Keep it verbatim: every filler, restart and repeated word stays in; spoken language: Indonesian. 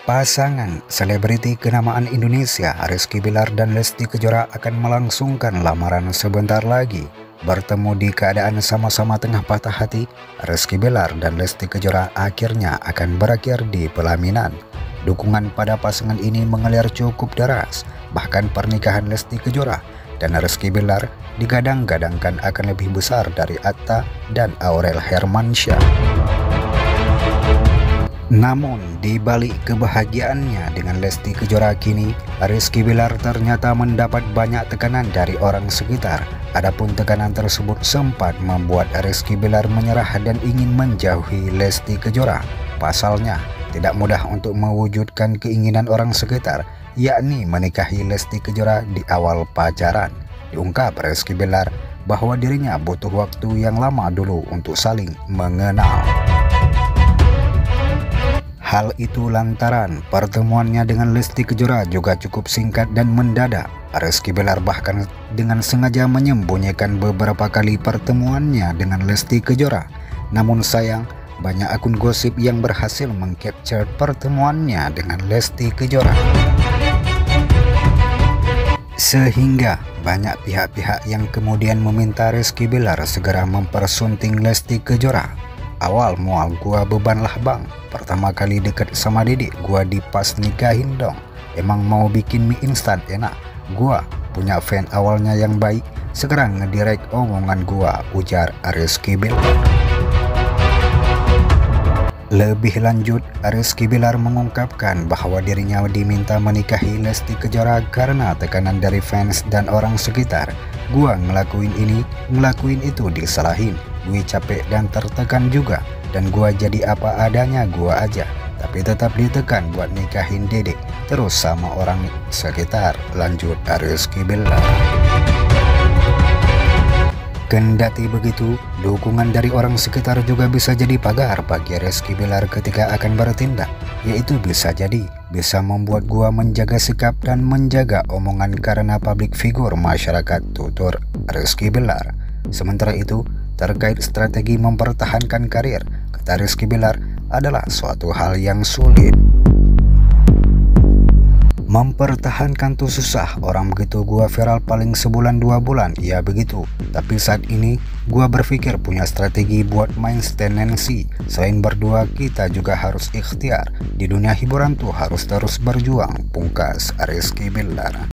Pasangan selebriti kenamaan Indonesia Rizky Bilar dan Lesti Kejora akan melangsungkan lamaran sebentar lagi. Bertemu di keadaan sama-sama tengah patah hati, Rizky Bilar dan Lesti Kejora akhirnya akan berakhir di pelaminan. Dukungan pada pasangan ini mengalir cukup deras, bahkan pernikahan Lesti Kejora dan Rizky Bilar digadang-gadangkan akan lebih besar dari Atta dan Aurel Hermansyah. Namun, di balik kebahagiaannya dengan Lesti Kejora kini, Rizky Bilar ternyata mendapat banyak tekanan dari orang sekitar. Adapun tekanan tersebut sempat membuat Rizky Bilar menyerah dan ingin menjauhi Lesti Kejora. Pasalnya, tidak mudah untuk mewujudkan keinginan orang sekitar, yakni menikahi Lesti Kejora di awal pacaran. Diungkap Rizky Bilar bahwa dirinya butuh waktu yang lama dulu untuk saling mengenal. Hal itu lantaran pertemuannya dengan Lesti Kejora juga cukup singkat dan mendadak. Rizky Bilar bahkan dengan sengaja menyembunyikan beberapa kali pertemuannya dengan Lesti Kejora. Namun sayang, banyak akun gosip yang berhasil mengcapture pertemuannya dengan Lesti Kejora. Sehingga banyak pihak-pihak yang kemudian meminta Rizky Bilar segera mempersunting Lesti Kejora. Awal mual gua beban lah bang, pertama kali deket sama dedek gua dipas nikahin dong. Emang mau bikin mie instan enak, gua punya fan awalnya yang baik, sekarang ngedirect omongan gua, ujar Rizky Bilar. Lebih lanjut, Rizky Bilar mengungkapkan bahwa dirinya diminta menikahi Lesti Kejora karena tekanan dari fans dan orang sekitar. Gua ngelakuin ini, ngelakuin itu disalahin. Gue capek dan tertekan juga, dan gua jadi apa adanya gua aja, tapi tetap ditekan buat nikahin dedek terus sama orang sekitar, lanjut Rizky Bilar. Kendati begitu, dukungan dari orang sekitar juga bisa jadi pagar bagi Rizky Bilar ketika akan bertindak, yaitu bisa jadi bisa membuat gua menjaga sikap dan menjaga omongan karena public figure masyarakat, tutur Rizky Bilar. Sementara itu, terkait strategi mempertahankan karir, kata Rizky Bilar, adalah suatu hal yang sulit. Mempertahankan tuh susah, orang begitu gua viral paling sebulan dua bulan, ya begitu. Tapi saat ini gua berpikir punya strategi buat maintenance. Selain berdua, kita juga harus ikhtiar. Di dunia hiburan tuh harus terus berjuang, pungkas Rizky Bilar.